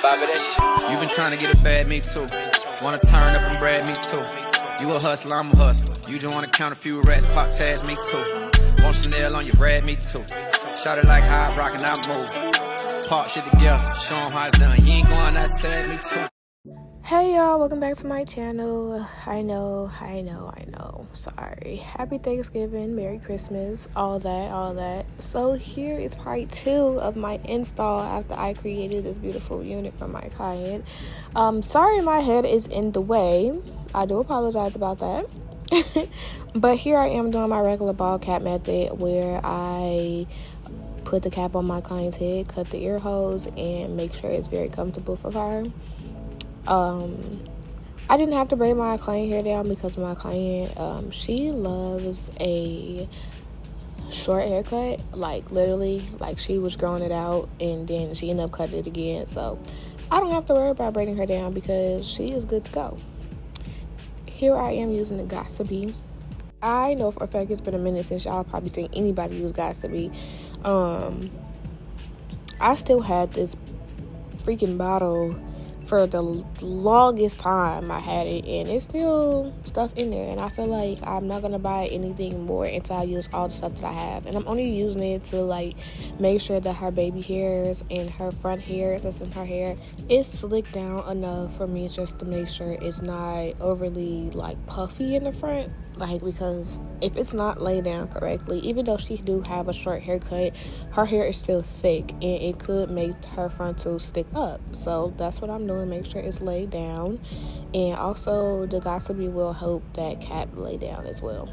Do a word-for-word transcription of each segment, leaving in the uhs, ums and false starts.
Bobby, that shit. You been trying to get a bad, me too. Wanna turn up and brag, me too. You a hustler, I'm a hustler. You just wanna count a few rats, pop tags, me too. Want Chanel on your bread, me too. Shout it like high rock and I move. Pop shit together, show 'em how it's done. You ain't going that sad, me too. Hey y'all, welcome back to my channel. I know, I know, I know. Sorry. Happy Thanksgiving, Merry Christmas, all that, all that. So here is part two of my install after I created this beautiful unit for my client. Um, sorry my head is in the way. I do apologize about that. But here I am doing my regular ball cap method where I put the cap on my client's head, cut the ear holes, and make sure it's very comfortable for her. Um, I didn't have to braid my client hair down because my client, um, she loves a short haircut. Like, literally, like, she was growing it out, and then she ended up cutting it again. So, I don't have to worry about braiding her down because she is good to go. Here I am using the Got2b. I know for a fact it's been a minute since y'all probably seen anybody use Got2b. Um, I still had this freaking bottle for the longest time. I had it, and it's still stuff in there, and I feel like I'm not gonna buy anything more until I use all the stuff that I have. And I'm only using it to like make sure that her baby hairs and her front hair that's in her hair is slicked down enough for me, just to make sure it's not overly like puffy in the front. Like, because if it's not laid down correctly, even though she do have a short haircut, her hair is still thick, and it could make her frontal stick up. So that's what I'm doing, make sure it's laid down. And also the Got2b will help that cap lay down as well.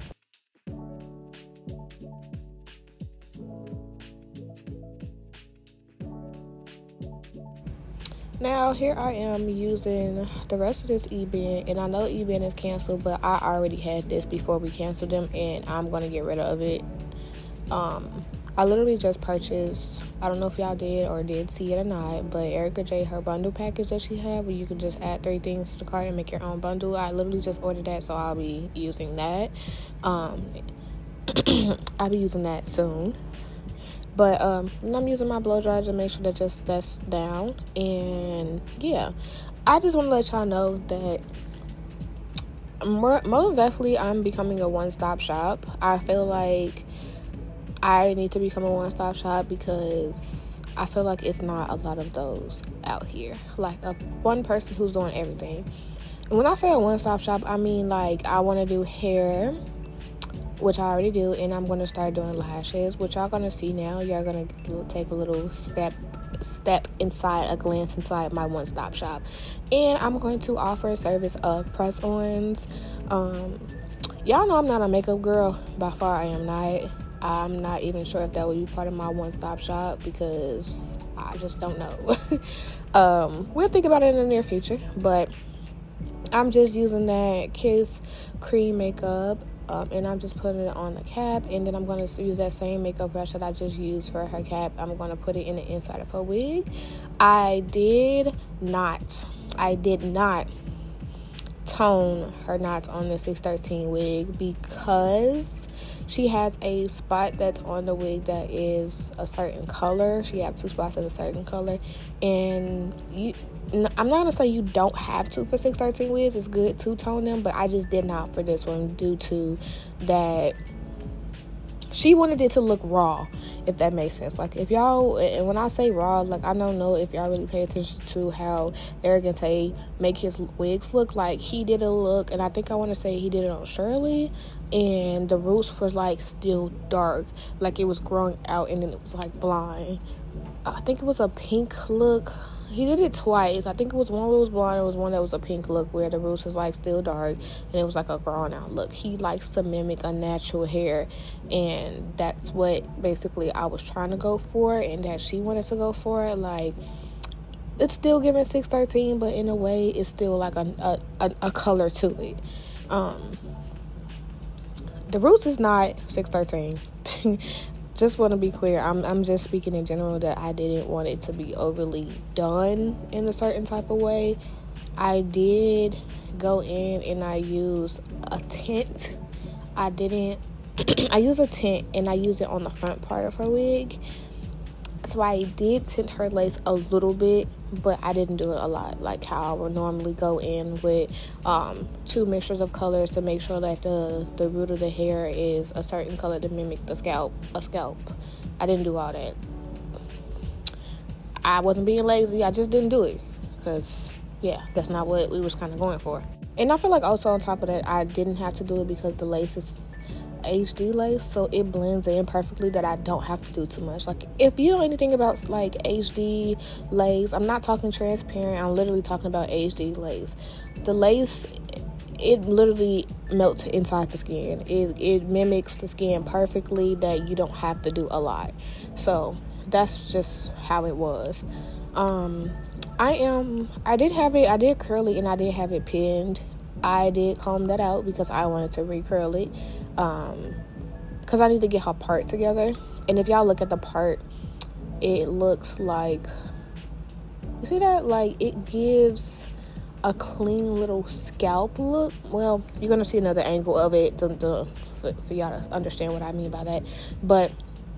Now, here I am using the rest of this E-band, and I know E-band is canceled, but I already had this before we canceled them, and I'm going to get rid of it. Um, I literally just purchased, I don't know if y'all did or did see it or not, but Erica J, her bundle package that she had, where you can just add three things to the cart and make your own bundle. I literally just ordered that, so I'll be using that. Um, I'll be using that soon. But um, I'm using my blow dryer to make sure that just that's down. And yeah, I just want to let y'all know that more, most definitely I'm becoming a one-stop shop. I feel like I need to become a one-stop shop because I feel like it's not a lot of those out here. Like a one person who's doing everything. And when I say a one-stop shop, I mean like I want to do hair, which I already do, and I'm going to start doing lashes, which y'all going to see now. Y'all going to take a little step step inside, a glance inside my one-stop shop. And I'm going to offer a service of press-ons. Um, y'all know I'm not a makeup girl. By far, I am not. I'm not even sure if that would be part of my one-stop shop because I just don't know. um, we'll think about it in the near future, but I'm just using that Kiss cream makeup. Um, and I'm just putting it on the cap, and then I'm going to use that same makeup brush that I just used for her cap. I'm going to put it in the inside of her wig. I did not, I did not tone her knots on the six thirteen wig because she has a spot that's on the wig that is a certain color. She has two spots that's a certain color, and you I'm not going to say you don't have to for six thirteen wigs. It's good to tone them, but I just did not for this one due to that she wanted it to look raw, if that makes sense. Like, if y'all, and when I say raw, like, I don't know if y'all really pay attention to how Eric Tay make his wigs look. Like, he did a look, and I think I want to say he did it on Shirley, and the roots was, like, still dark. Like, it was growing out, and then it was, like, blonde. I think it was a pink look. He did it twice. I think it was one where it was blonde. It was one that was a pink look where the roots was like still dark and it was like a grown out look. He likes to mimic a natural hair, and that's what basically I was trying to go for, and that she wanted to go for. Like, it's still giving six thirteen, but in a way it's still like a a, a color to it. Um, the roots is not six thirteen. Just want to be clear, I'm I'm just speaking in general that I didn't want it to be overly done in a certain type of way. I did go in and I used a tint. I didn't, I used a tint and I used it on the front part of her wig. So I did tint her lace a little bit, but I didn't do it a lot, like how I would normally go in with um, two mixtures of colors to make sure that the, the root of the hair is a certain color to mimic the scalp, a scalp. I didn't do all that. I wasn't being lazy. I just didn't do it because, yeah, that's not what we was kind of going for. And I feel like also on top of that, I didn't have to do it because the lace is H D lace, so it blends in perfectly that I don't have to do too much. Like, if you know anything about like H D lace, I'm not talking transparent, I'm literally talking about H D lace. The lace, it literally melts inside the skin. It, it mimics the skin perfectly that you don't have to do a lot. So that's just how it was. Um, I am, I did have it, I did curl it and I did have it pinned. I did comb that out because I wanted to re-curl it. Um, because I need to get her part together. And if y'all look at the part, it looks like, you see that? Like, it gives a clean little scalp look. Well, you're going to see another angle of it to, to, for, for y'all to understand what I mean by that. But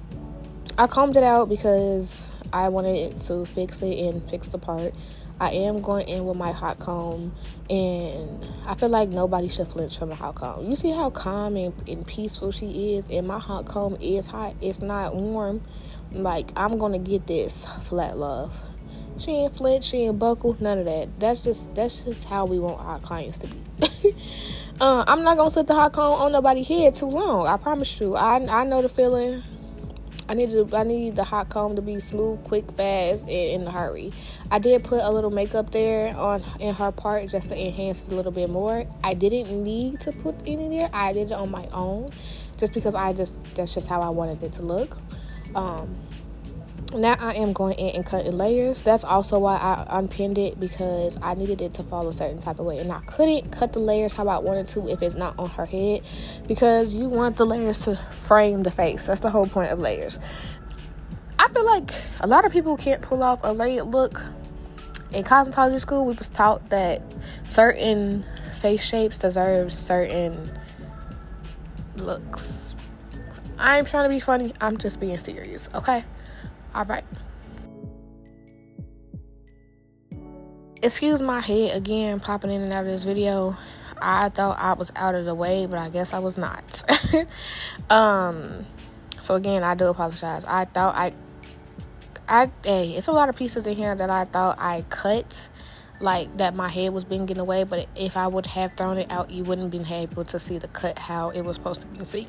I combed it out because I wanted to fix it and fix the part. I am going in with my hot comb, and I feel like nobody should flinch from a hot comb. You see how calm and, and peaceful she is, and my hot comb is hot. It's not warm. Like, I'm going to get this flat love. She ain't flinch, she ain't buckle, none of that. That's just that's just how we want our clients to be. uh, I'm not going to sit the hot comb on nobody's head too long. I promise you. I, I know the feeling. I need to, I need the hot comb to be smooth, quick, fast, and in a hurry. I did put a little makeup there on in her part just to enhance it a little bit more. I didn't need to put any there. I did it on my own just because I just that's just how I wanted it to look. Um, now I am going in and cutting layers. That's also why I unpinned it, because I needed it to fall a certain type of way. And I couldn't cut the layers how I wanted to if it's not on her head, because you want the layers to frame the face. That's the whole point of layers. I feel like a lot of people can't pull off a layered look. In cosmetology school, we was taught that certain face shapes deserve certain looks. I ain't trying to be funny. I'm just being serious, okay? All right. Excuse my head again popping in and out of this video. I thought I was out of the way, but I guess I was not. um. So again, I do apologize. I thought I, I hey, it's a lot of pieces in here that I thought I cut, like that my head was being in the way. But if I would have thrown it out, you wouldn't been able to see the cut how it was supposed to be seen.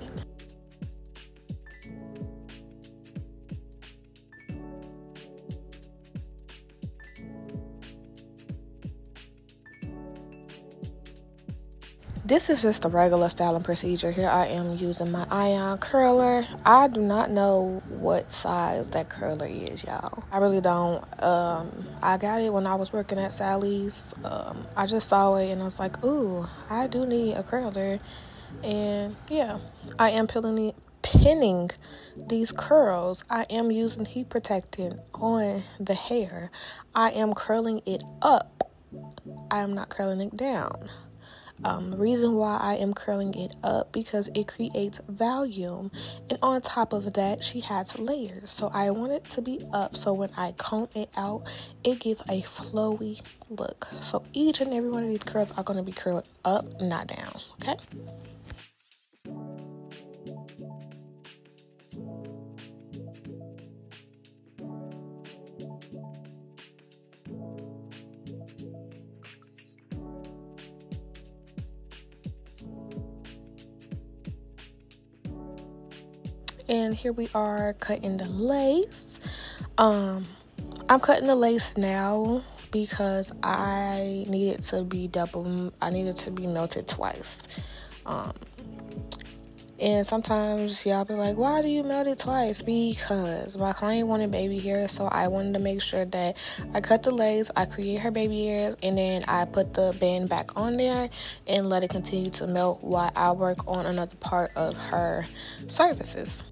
This is just a regular styling procedure. Here I am using my ion curler. I do not know what size that curler is, y'all. I really don't. Um, I got it when I was working at Sally's. Um, I just saw it and I was like, ooh, I do need a curler. And yeah, I am pinning, pinning these curls. I am using heat protectant on the hair. I am curling it up. I am not curling it down. Um, the reason why I am curling it up, because it creates volume, and on top of that, she has layers. So I want it to be up, so when I comb it out, it gives a flowy look. So each and every one of these curls are going to be curled up, not down, okay? And here we are cutting the lace. Um, I'm cutting the lace now because I need it to be double. I need it to be melted twice. Um, and sometimes y'all be like, why do you melt it twice? Because my client wanted baby hairs, so I wanted to make sure that I cut the lace, I create her baby hairs, and then I put the band back on there and let it continue to melt while I work on another part of her surfaces.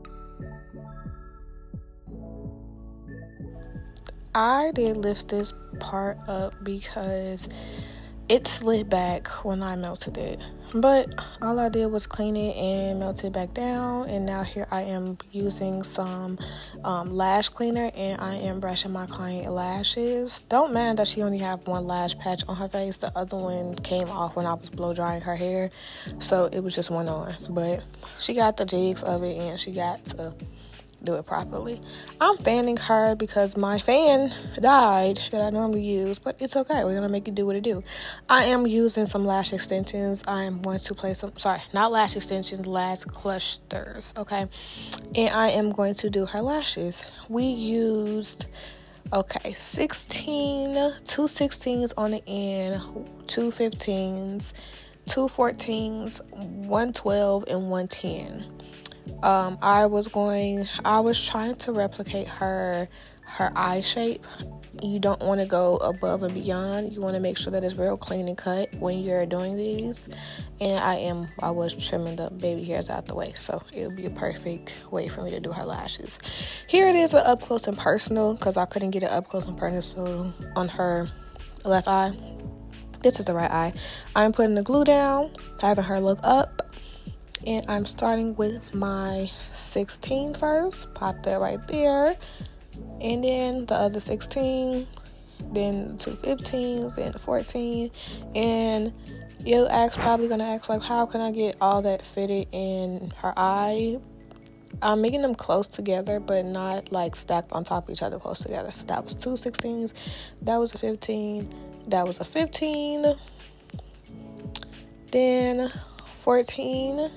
I did lift this part up because it slid back when I melted it. But all I did was clean it and melt it back down. And now here I am using some um, lash cleaner, and I am brushing my client lashes. Don't mind that she only have one lash patch on her face. The other one came off when I was blow drying her hair, so it was just one on. But she got the jigs of it, and she got to do it properly. I'm fanning her because my fan died that I normally use, but it's okay. We're gonna make it do what it do. I am using some lash extensions. I am going to place some, sorry, not lash extensions, lash clusters, okay? And I am going to do her lashes. We used, okay, sixteen, two sixteens on the end, two fifteens, two fourteens, one twelve, and one ten. Um, I was going, I was trying to replicate her, her eye shape. You don't want to go above and beyond. You want to make sure that it's real clean and cut when you're doing these. And I am, I was trimming the baby hairs out the way, so it would be a perfect way for me to do her lashes. Here it is, up close and personal, because I couldn't get it up close and personal on her left eye. This is the right eye. I'm putting the glue down, having her look up. And I'm starting with my sixteen first. Pop that right there. And then the other sixteen. Then two fifteens. Then the fourteen. And you'll ask, probably going to ask, like, how can I get all that fitted in her eye? I'm making them close together, but not, like, stacked on top of each other close together. So that was two sixteens. That was a fifteen. That was a fifteen. Then fourteen.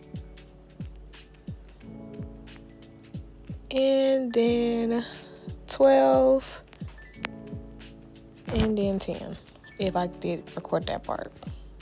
And then twelve, and then ten, if I did record that part.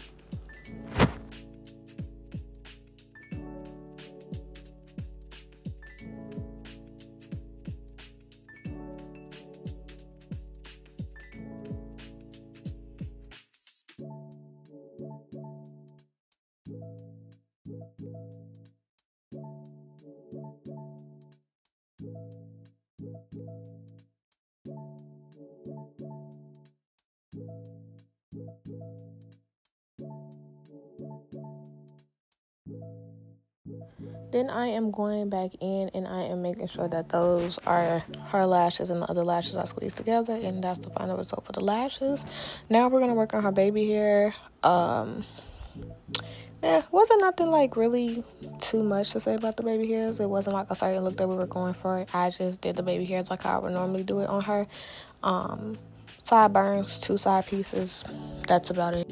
Then I am going back in and I am making sure that those are her lashes and the other lashes are squeezed together, and that's the final result for the lashes. Now we're going to work on her baby hair. Um, yeah, wasn't nothing like really too much to say about the baby hairs. It wasn't like a certain look that we were going for. I just did the baby hairs like I would normally do it on her. Um, sideburns, two side pieces. That's about it.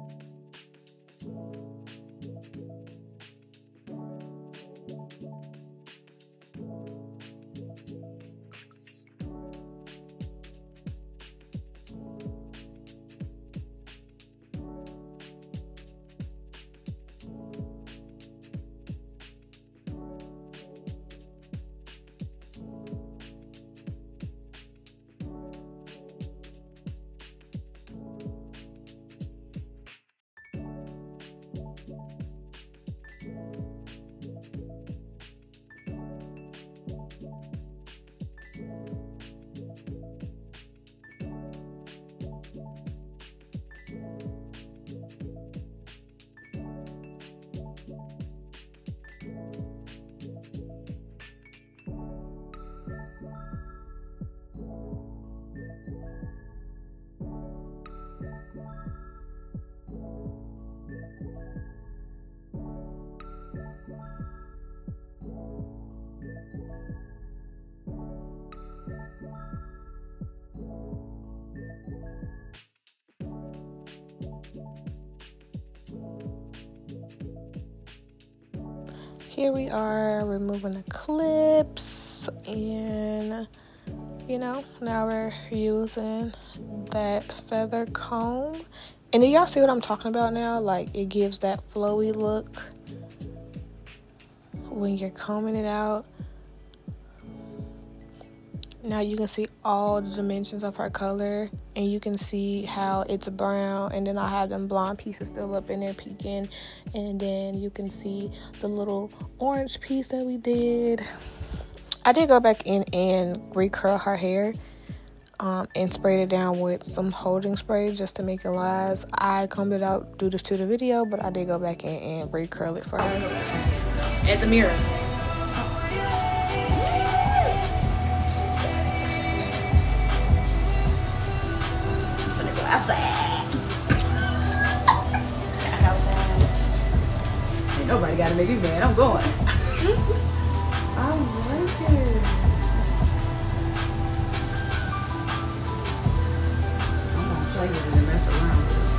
Here we are removing the clips, and you know, now we're using that feather comb. And do y'all see what I'm talking about now? Like, it gives that flowy look when you're combing it out. Now you can see all the dimensions of her color, and you can see how it's brown, and then I have them blonde pieces still up in there peeking, and then you can see the little orange piece that we did. I did go back in and recurl her hair. um, and sprayed it down with some holding spray just to make it last. I combed it out due to the video, but I did go back in and re-curl it for her at the mirror. Ain't nobody gotta make me mad. I'm going. I like it. I'm gonna play with it and mess around with it.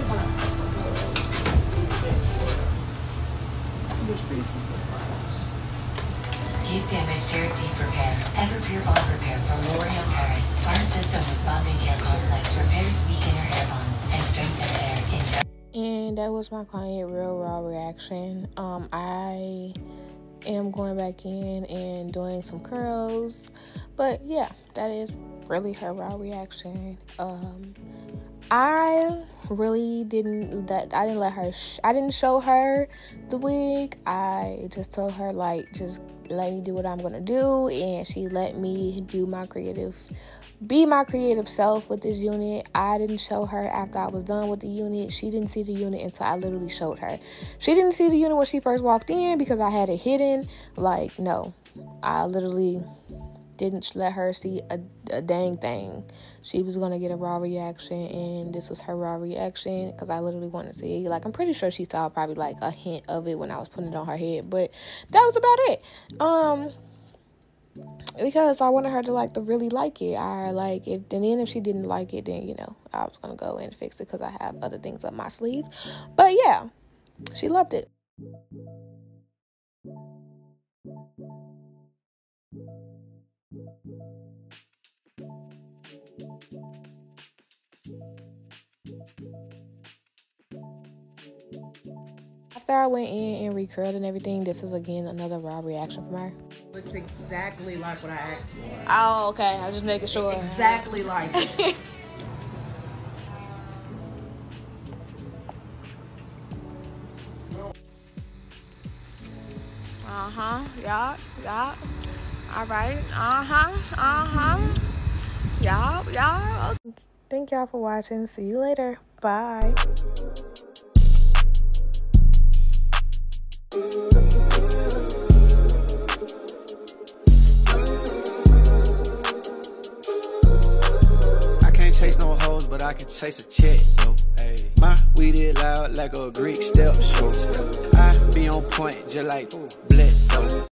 Which pieces of flowers? Give damaged hair deep repair. Everpure Bond Repair from L'Oreal Paris. Our system with bonding care complex repairs weak inner hair bonds and strengthens hair in. And that was my client real raw reaction. Um, I am going back in and doing some curls, but yeah, that is really her raw reaction. Um, I really didn't that I didn't let her. Sh- I didn't show her the wig. I just told her like just let me do what I'm gonna do, and she let me do my creative. Be my creative self with this unit. I didn't show her after I was done with the unit. She didn't see the unit until I literally showed her. She didn't see the unit when she first walked in because I had it hidden. Like, no. I literally didn't let her see a, a dang thing. She was going to get a raw reaction, and this was her raw reaction because I literally wanted to see. Like, I'm pretty sure she saw probably like a hint of it when I was putting it on her head. But that was about it. Um... Because I wanted her to like to really like it. I like if and then if she didn't like it, then you know I was gonna go and fix it because I have other things up my sleeve. But yeah, she loved it. After I went in and recurled and everything, this is again another raw reaction from her. Looks exactly like what I asked for. Oh, okay. I was just making sure. Exactly like it. Uh-huh. Yeah. Yeah. All right. Uh-huh. Uh-huh. Yeah. Yeah. Thank y'all for watching. See you later. Bye. But I can chase a check, though. Hey. My weed is loud like a Greek step show. I be on point just like Bledsoe.